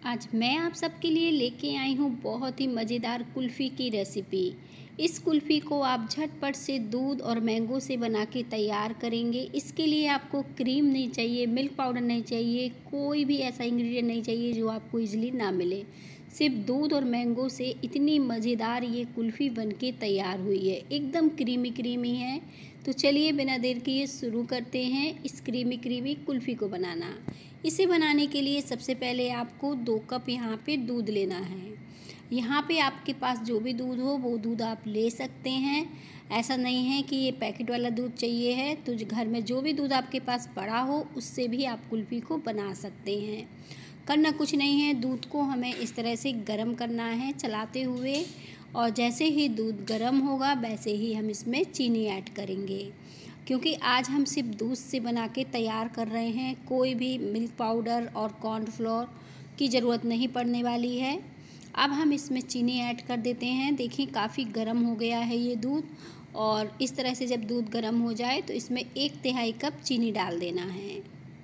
आज मैं आप सबके लिए लेके आई हूँ बहुत ही मज़ेदार कुल्फ़ी की रेसिपी। इस कुल्फ़ी को आप झटपट से दूध और मैंगो से बना के तैयार करेंगे। इसके लिए आपको क्रीम नहीं चाहिए, मिल्क पाउडर नहीं चाहिए, कोई भी ऐसा इंग्रेडिएंट नहीं चाहिए जो आपको ईज़िली ना मिले। सिर्फ़ दूध और मैंगो से इतनी मज़ेदार ये कुल्फ़ी बन के तैयार हुई है। एकदम क्रीमी है। तो चलिए बिना देर किए शुरू करते हैं इस क्रीमी कुल्फ़ी को बनाना। इसे बनाने के लिए सबसे पहले आपको 2 कप यहाँ पे दूध लेना है। यहाँ पे आपके पास जो भी दूध हो वो दूध आप ले सकते हैं। ऐसा नहीं है कि ये पैकेट वाला दूध चाहिए है, तो घर में जो भी दूध आपके पास पड़ा हो उससे भी आप कुल्फ़ी को बना सकते हैं। करना कुछ नहीं है, दूध को हमें इस तरह से गरम करना है चलाते हुए, और जैसे ही दूध गरम होगा वैसे ही हम इसमें चीनी ऐड करेंगे। क्योंकि आज हम सिर्फ दूध से बना के तैयार कर रहे हैं, कोई भी मिल्क पाउडर और कॉर्नफ्लोर की ज़रूरत नहीं पड़ने वाली है। अब हम इसमें चीनी ऐड कर देते हैं। देखिए काफ़ी गर्म हो गया है ये दूध, और इस तरह से जब दूध गर्म हो जाए तो इसमें 1/3 कप चीनी डाल देना है।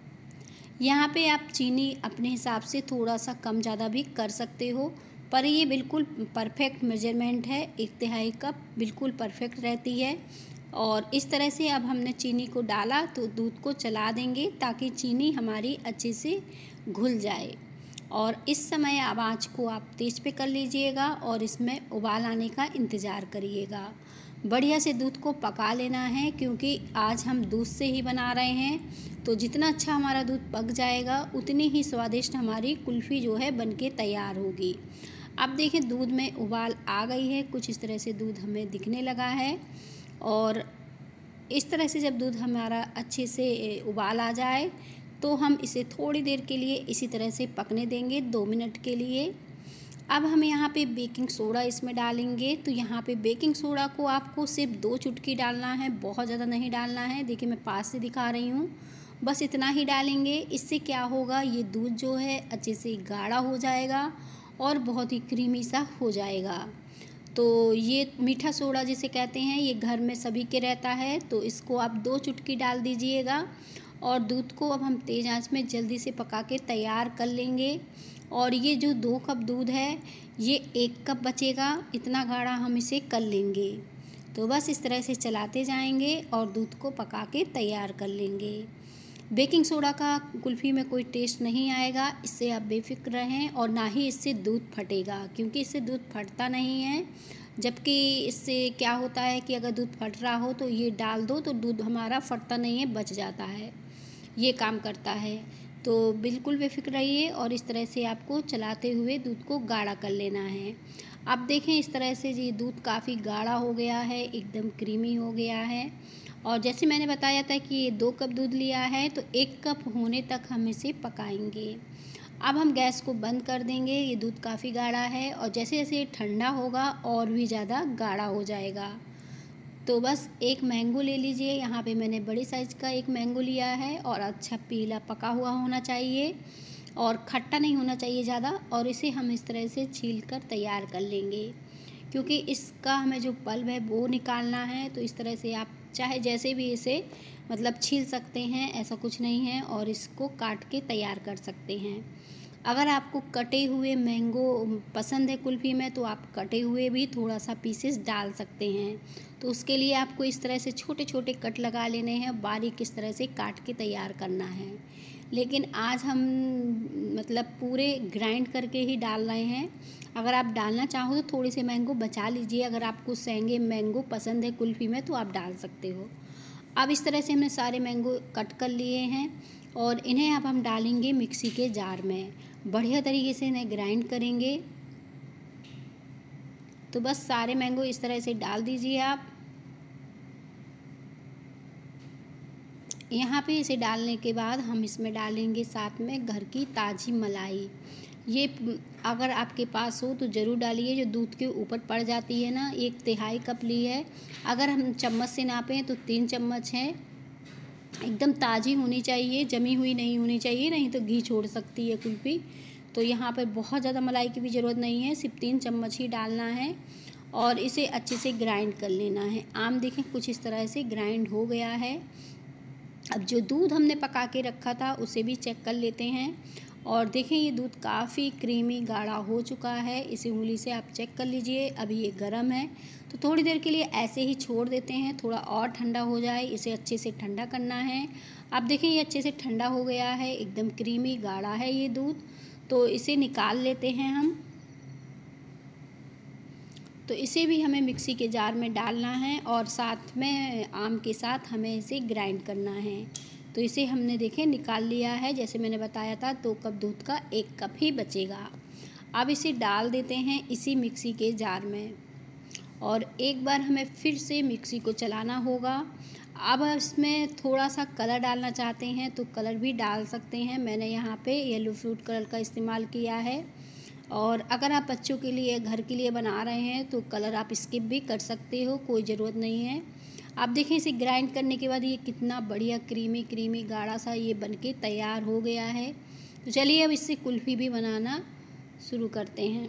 यहाँ पे आप चीनी अपने हिसाब से थोड़ा-सा कम ज़्यादा भी कर सकते हो, पर ये बिल्कुल परफेक्ट मेजरमेंट है, 1/3 कप बिल्कुल परफेक्ट रहती है। और इस तरह से अब हमने चीनी को डाला तो दूध को चला देंगे ताकि चीनी हमारी अच्छे से घुल जाए। और इस समय अब आँच को आप तेज़ पे कर लीजिएगा और इसमें उबाल आने का इंतज़ार करिएगा। बढ़िया से दूध को पका लेना है, क्योंकि आज हम दूध से ही बना रहे हैं, तो जितना अच्छा हमारा दूध पक जाएगा उतनी ही स्वादिष्ट हमारी कुल्फ़ी जो है बन के तैयार होगी। अब देखिए दूध में उबाल आ गई है, कुछ इस तरह से दूध हमें दिखने लगा है। और इस तरह से जब दूध हमारा अच्छे से उबाल आ जाए तो हम इसे थोड़ी देर के लिए इसी तरह से पकने देंगे, 2 मिनट के लिए। अब हम यहाँ पे बेकिंग सोडा इसमें डालेंगे, तो यहाँ पे बेकिंग सोडा को आपको सिर्फ 2 चुटकी डालना है, बहुत ज़्यादा नहीं डालना है। देखिए मैं पास से दिखा रही हूँ, बस इतना ही डालेंगे। इससे क्या होगा, ये दूध जो है अच्छे से गाढ़ा हो जाएगा और बहुत ही क्रीमी सा हो जाएगा। तो ये मीठा सोडा जिसे कहते हैं, ये घर में सभी के रहता है, तो इसको आप 2 चुटकी डाल दीजिएगा। और दूध को अब हम तेज़ आंच में जल्दी से पका के तैयार कर लेंगे। और ये जो 2 कप दूध है, ये 1 कप बचेगा, इतना गाढ़ा हम इसे कर लेंगे। तो बस इस तरह से चलाते जाएंगे और दूध को पका के तैयार कर लेंगे। बेकिंग सोडा का कुल्फ़ी में कोई टेस्ट नहीं आएगा, इससे आप बेफ़िक्र रहें, और ना ही इससे दूध फटेगा, क्योंकि इससे दूध फटता नहीं है। जबकि इससे क्या होता है कि अगर दूध फट रहा हो तो ये डाल दो तो दूध हमारा फटता नहीं है, बच जाता है, ये काम करता है। तो बिल्कुल बेफ़िक्र रहिए और इस तरह से आपको चलाते हुए दूध को गाढ़ा कर लेना है। अब देखें इस तरह से ये दूध काफ़ी गाढ़ा हो गया है, एकदम क्रीमी हो गया है। और जैसे मैंने बताया था कि ये 2 कप दूध लिया है, तो 1 कप होने तक हम इसे पकाएंगे। अब हम गैस को बंद कर देंगे। ये दूध काफ़ी गाढ़ा है और जैसे-जैसे ये ठंडा होगा और भी ज़्यादा गाढ़ा हो जाएगा। तो बस एक मैंगो ले लीजिए, यहाँ पे मैंने बड़ी साइज़ का एक मैंगो लिया है, और अच्छा पीला पका हुआ होना चाहिए और खट्टा नहीं होना चाहिए ज़्यादा, और इसे हम इस तरह से छील कर तैयार कर लेंगे। क्योंकि इसका हमें जो पल्प है वो निकालना है, तो इस तरह से आप चाहे जैसे भी इसे मतलब छील सकते हैं, ऐसा कुछ नहीं है, और इसको काट के तैयार कर सकते हैं। अगर आपको कटे हुए मैंगो पसंद है कुल्फ़ी में, तो आप कटे हुए भी थोड़ा-सा पीसेस डाल सकते हैं। तो उसके लिए आपको इस तरह से छोटे-छोटे कट लगा लेने हैं, बारीक इस तरह से काट के तैयार करना है। लेकिन आज हम मतलब पूरे ग्राइंड करके ही डाल रहे हैं। अगर आप डालना चाहो तो थोड़े से मैंगो बचा लीजिए, अगर आपको सेंगे मैंगो पसंद है कुल्फ़ी में तो आप डाल सकते हो। अब इस तरह से हमने सारे मैंगो कट कर लिए हैं, और इन्हें अब हम डालेंगे मिक्सी के जार में। बढ़िया तरीके से इन्हें ग्राइंड करेंगे। तो बस सारे मैंगो इस तरह से डाल दीजिए आप। यहाँ पे इसे डालने के बाद हम इसमें डालेंगे साथ में घर की ताज़ी मलाई। ये अगर आपके पास हो तो ज़रूर डालिए, जो दूध के ऊपर पड़ जाती है ना, 1/3 कप ली है। अगर हम चम्मच से नापें तो 3 चम्मच है। एकदम ताज़ी होनी चाहिए, जमी हुई नहीं होनी चाहिए, नहीं तो घी छोड़ सकती है कुल्फ़ी। तो यहाँ पर बहुत ज़्यादा मलाई की भी ज़रूरत नहीं है, सिर्फ 3 चम्मच ही डालना है, और इसे अच्छे से ग्राइंड कर लेना है। आम देखें कुछ इस तरह से ग्राइंड हो गया है। अब जो दूध हमने पका के रखा था उसे भी चेक कर लेते हैं, और देखें ये दूध काफ़ी क्रीमी गाढ़ा हो चुका है। इसे उँगली से आप चेक कर लीजिए। अभी ये गर्म है तो थोड़ी देर के लिए ऐसे ही छोड़ देते हैं, थोड़ा और ठंडा हो जाए। इसे अच्छे से ठंडा करना है। अब देखें ये अच्छे से ठंडा हो गया है, एकदम क्रीमी गाढ़ा है ये दूध। तो इसे निकाल लेते हैं हम। तो इसे भी हमें मिक्सी के जार में डालना है और साथ में आम के साथ हमें इसे ग्राइंड करना है। तो इसे हमने देखें निकाल लिया है। जैसे मैंने बताया था 2 कप दूध का 1 कप ही बचेगा। अब इसे डाल देते हैं इसी मिक्सी के जार में और एक बार हमें फिर से मिक्सी को चलाना होगा। अब इसमें थोड़ा-सा कलर डालना चाहते हैं तो कलर भी डाल सकते हैं। मैंने यहाँ पे येलो फ्रूट कलर का इस्तेमाल किया है। और अगर आप बच्चों के लिए घर के लिए बना रहे हैं तो कलर आप स्किप भी कर सकते हो, कोई ज़रूरत नहीं है। आप देखें इसे ग्राइंड करने के बाद ये कितना बढ़िया क्रीमी क्रीमी गाढ़ा सा ये बनके तैयार हो गया है। तो चलिए अब इससे कुल्फ़ी भी बनाना शुरू करते हैं।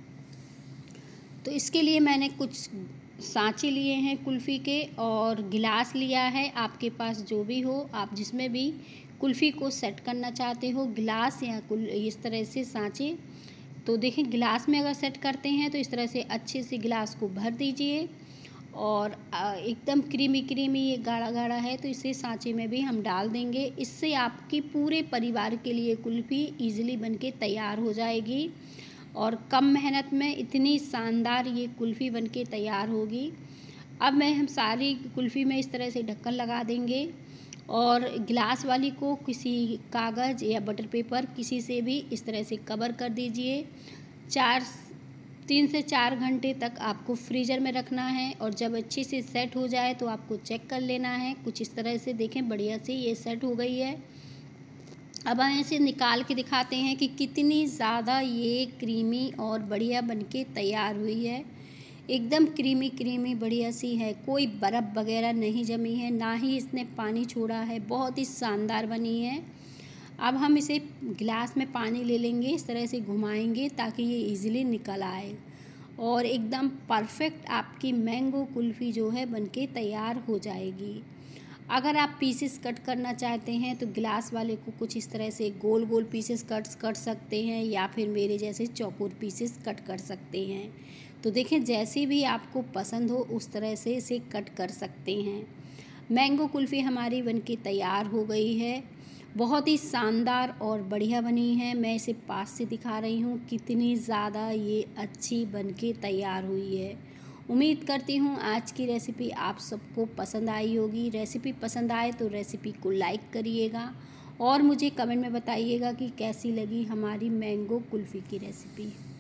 तो इसके लिए मैंने कुछ सांचे लिए हैं कुल्फ़ी के और गिलास लिया है। आपके पास जो भी हो, आप जिसमें भी कुल्फ़ी को सेट करना चाहते हो, गिलास या इस तरह से सांचे। तो देखिए गिलास में अगर सेट करते हैं तो इस तरह से अच्छे से गिलास को भर दीजिए और एकदम क्रीमी क्रीमी ये गाढ़ा गाढ़ा है तो इसे सांचे में भी हम डाल देंगे। इससे आपकी पूरे परिवार के लिए कुल्फ़ी ईज़िली बनके तैयार हो जाएगी और कम मेहनत में इतनी शानदार ये कुल्फ़ी बनके तैयार होगी। अब हम सारी कुल्फ़ी में इस तरह से ढक्कन लगा देंगे और गिलास वाली को किसी कागज़ या बटर पेपर किसी से भी इस तरह से कवर कर दीजिए। 3 से 4 घंटे तक आपको फ्रीज़र में रखना है और जब अच्छे से सेट हो जाए तो आपको चेक कर लेना है। कुछ इस तरह से देखें बढ़िया से ये सेट हो गई है। अब हम इसे निकाल के दिखाते हैं कि कितनी ज़्यादा ये क्रीमी और बढ़िया बनके तैयार हुई है। एकदम क्रीमी क्रीमी बढ़िया सी है, कोई बर्फ़ वगैरह नहीं जमी है, ना ही इसने पानी छोड़ा है, बहुत ही शानदार बनी है। अब हम इसे गिलास में पानी ले लेंगे, इस तरह से घुमाएंगे ताकि ये इजीली निकल आए और एकदम परफेक्ट आपकी मैंगो कुल्फ़ी जो है बनके तैयार हो जाएगी। अगर आप पीसेस कट करना चाहते हैं तो गिलास वाले को कुछ इस तरह से गोल गोल पीसेस कट सकते हैं या फिर मेरे जैसे चौकोर पीसेस कट कर सकते हैं। तो देखें जैसी भी आपको पसंद हो उस तरह से इसे कट कर सकते हैं। मैंगो कुल्फ़ी हमारी बनके तैयार हो गई है, बहुत ही शानदार और बढ़िया बनी है। मैं इसे पास से दिखा रही हूँ कितनी ज़्यादा ये अच्छी बनके तैयार हुई है। उम्मीद करती हूँ आज की रेसिपी आप सबको पसंद आई होगी। रेसिपी पसंद आए तो रेसिपी को लाइक करिएगा और मुझे कमेंट में बताइएगा कि कैसी लगी हमारी मैंगो कुल्फ़ी की रेसिपी।